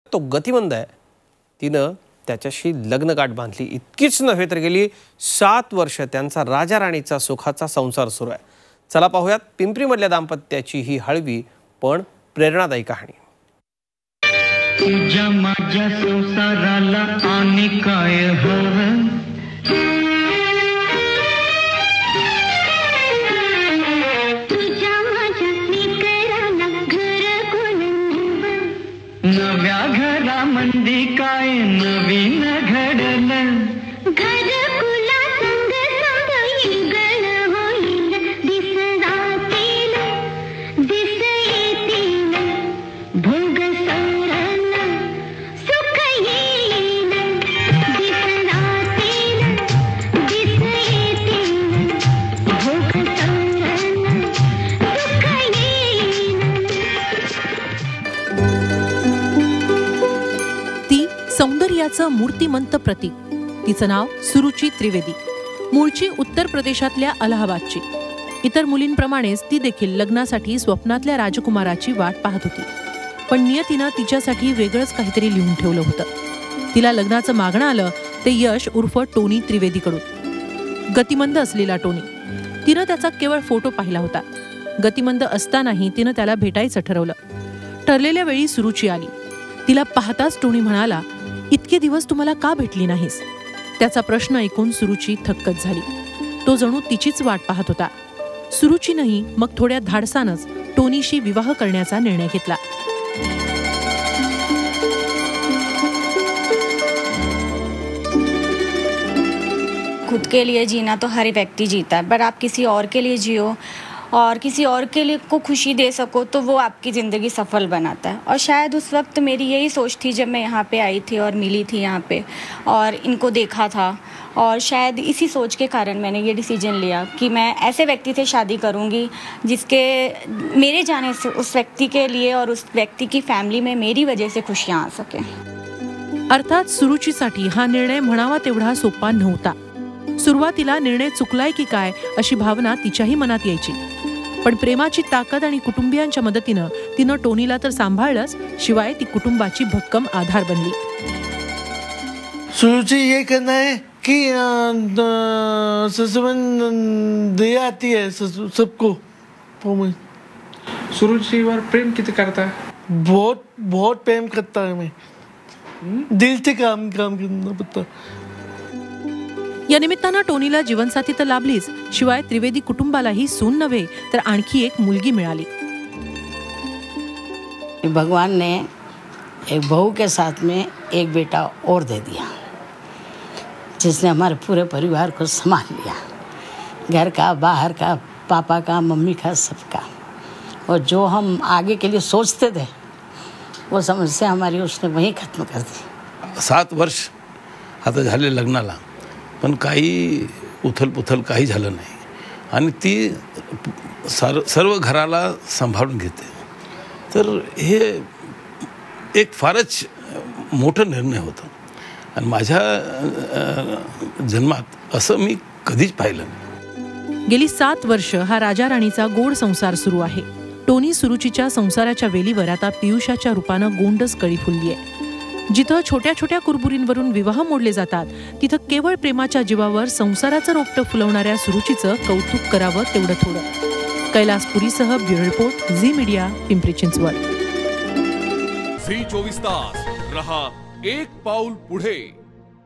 तो गतिमंद आहे. तिनं त्याच्याशी लग्नगाठ बांधली. इतकीच नव्हे तर गेली 7 वर्ष त्यांचा राजा राणीचा सुखाचा संसार सुरू आहे. चला पाहूयात पिंपरीमधल्या दाम्पत्याची ही हळवी पण प्रेरणादायी कहाणी. तुझ्या माझ्या संसाराला आणि काय हवं, तुझ्या माझ्या निकराला घर कोण, नव्या घरामंदी काय नवीन घडलं, घरकुला संग संग गळ होईल, दिस जातील दिस येतील भोग सौरण सुख येईल, दिस जातील दिस येतील भोग सौरण सुख येईल. ती सौंदर्याचं मूर्तिमंत प्रतीक. तिचं नाव सुरुची त्रिवेदी. मूळची उत्तर प्रदेशातल्या अलाहाबादची. इतर मुलींप्रमाणेच ती देखील लग्नासाठी स्वप्नातल्या राजकुमाराची वाट पाहत होती. पण नियतीनं तिच्यासाठी वेगळंच काहीतरी लिहून ठेवलं होतं. तिला लग्नाचं मागणं आलं ते यश उर्फ टोनी त्रिवेदीकडून. गतिमंद असलेला टोनी. तिनं त्याचा केवळ फोटो पाहिला होता. गतिमंद असतानाही तिनं त्याला भेटायचं ठरवलं. ठरलेल्या वेळी सुरुची आली. तिला पाहताच टोनी म्हणाला, इतके दिवस तुम्हाला का भेटली नाहीस? त्याचा प्रश्न ऐकून सुरुची थक्कच झाली. तो जणू तिचीच वाट पाहत होता. सुरुचीनंही मग थोड्या धाडसानंच टोनीशी विवाह करण्याचा निर्णय घेतला. खुद के लिए जीना तो हर व्यक्ति जीता है, पर आप किसी और के लिए जियो और किसी और के लिए को खुशी दे सको तो वो आपकी ज़िंदगी सफल बनाता है. और शायद उस वक्त मेरी यही सोच थी जब मैं यहाँ पे आई थी और मिली थी यहाँ पे और इनको देखा था. और शायद इसी सोच के कारण मैंने ये डिसीजन लिया कि मैं ऐसे व्यक्ति से शादी करूँगी जिसके मेरे जाने से उस व्यक्ति के लिए और उस व्यक्ति की फैमिली में मेरी वजह से खुशियाँ आ सकें. अर्थात सुरुचीसाठी हा निर्णय म्हणावा तेवढा सोपा नव्हता. सुरुवातीला निर्णय चुकलाय की काय अशी भावना तिच्याही मनात यायची. पण प्रेमाची ताकद आणि कुटुंबियांच्या मदतीनं तिनं टोनीला तर सांभाळलंच, शिवाय ती कुटुंबाची भक्कम आधार बनली. सुरुचि ये कहना है कि दे आती है सबको. सुरुचीवर प्रेम किती करता? बहुत बहुत प्रेम करता है मैं. दिल से काम करना पड़ता. या निमित्तानं टोनीला जीवनसाथी तर लाभलीच, शिवाय त्रिवेदी कुटुंबालाही सून नव्हे तर आणखी एक मुलगी मिळाली. भगवान ने एक बहू के साथ में एक बेटा और दे दिया, जिसने हमारे पूरे परिवार को संभाल लिया. घर का, बाहर का, पापा का, मम्मी का, सबका. और जो हम आगे के लिए सोचते थे वो समस्या हमारी उसने वहीं खत्म कर दी. 7 वर्ष आता झाले लग्नाला, पण काही उथलपुथल काही झालं नाही. आणि ती सर्व घराला सांभाळून घेते. तर हे एक फारच मोठं निर्णय होता आणि माझ्या जन्मात असं मी कधीच पाहिलं नाही. गेली 7 वर्ष हा राजा राणीचा गोड संसार सुरू आहे. टोनी सुरुचीच्या संसाराच्या वेलीवर आता पियुषाच्या रूपानं गोंडस कळी फुलली आहे. जिथं छोट्या छोट्या कुरबुरींवरून विवाह मोडले जातात, तिथं केवळ प्रेमाच्या जीवावर संसाराचं रोपटं फुलवणाऱ्या सुरुचीचं कौतुक करावं तेवढं थोडं. कैलास पुरीसह bureau report, Zee media, Pimpri Chinchwad. Zee 24 तास रहा एक पाऊल पुढे.